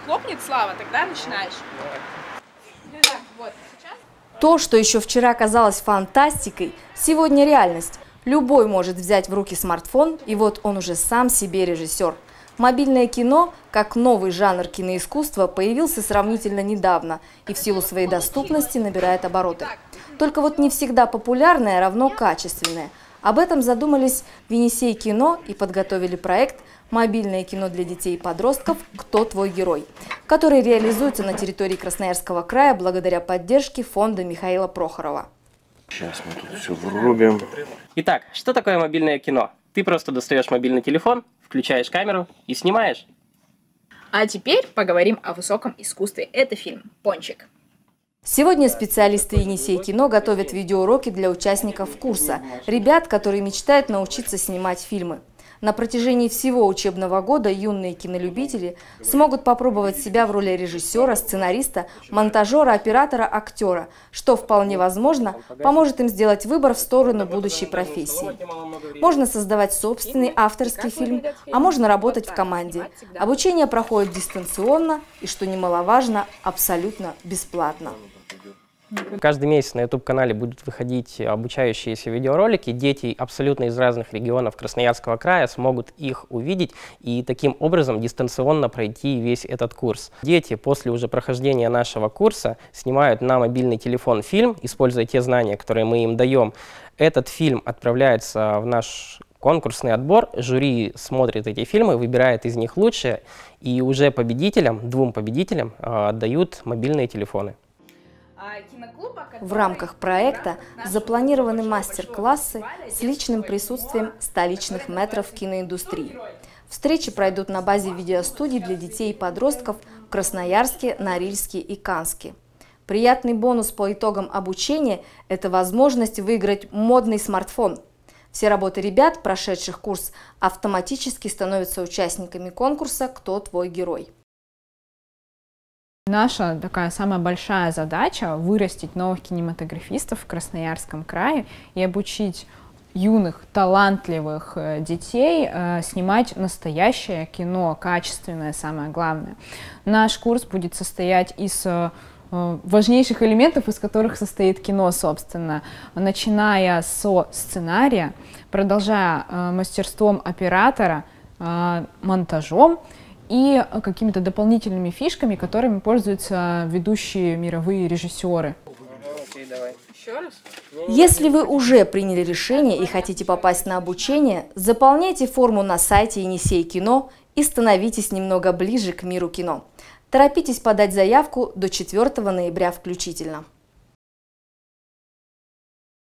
хлопнет Слава, тогда начинаешь. Так, вот, сейчас. То, что еще вчера казалось фантастикой, сегодня реальность. Любой может взять в руки смартфон, и вот он уже сам себе режиссер. Мобильное кино, как новый жанр киноискусства, появился сравнительно недавно и в силу своей доступности набирает обороты. Только вот не всегда популярное равно качественное. Об этом задумались в Енисей кино и подготовили проект «Мобильное кино для детей и подростков. Кто твой герой?», который реализуется на территории Красноярского края благодаря поддержке фонда Михаила Прохорова. Сейчас мы тут все врубим. Итак, что такое мобильное кино? Ты просто достаешь мобильный телефон, включаешь камеру и снимаешь. А теперь поговорим о высоком искусстве. Это фильм «Пончик». Сегодня специалисты Енисей кино готовят видеоуроки для участников курса, ребят, которые мечтают научиться снимать фильмы. На протяжении всего учебного года юные кинолюбители смогут попробовать себя в роли режиссера, сценариста, монтажера, оператора, актера, что вполне возможно поможет им сделать выбор в сторону будущей профессии. Можно создавать собственный авторский фильм, а можно работать в команде. Обучение проходит дистанционно и, что немаловажно, абсолютно бесплатно. Каждый месяц на YouTube-канале будут выходить обучающиеся видеоролики. Дети абсолютно из разных регионов Красноярского края смогут их увидеть и таким образом дистанционно пройти весь этот курс. Дети после уже прохождения нашего курса снимают на мобильный телефон фильм, используя те знания, которые мы им даем. Этот фильм отправляется в наш конкурсный отбор, жюри смотрит эти фильмы, выбирает из них лучшие, и уже победителям, двум победителям отдают мобильные телефоны. В рамках проекта запланированы мастер-классы с личным присутствием столичных мэтров в киноиндустрии. Встречи пройдут на базе видеостудий для детей и подростков в Красноярске, Норильске и Канске. Приятный бонус по итогам обучения – это возможность выиграть модный смартфон. Все работы ребят, прошедших курс, автоматически становятся участниками конкурса «Кто твой герой?». Наша такая самая большая задача – вырастить новых кинематографистов в Красноярском крае и обучить юных, талантливых детей снимать настоящее кино, качественное, самое главное. Наш курс будет состоять из важнейших элементов, из которых состоит кино, собственно, начиная со сценария, продолжая мастерством оператора, монтажом, и какими-то дополнительными фишками, которыми пользуются ведущие мировые режиссеры. Если вы уже приняли решение и хотите попасть на обучение, заполняйте форму на сайте Енисей кино и становитесь немного ближе к миру кино. Торопитесь подать заявку до 4 ноября включительно.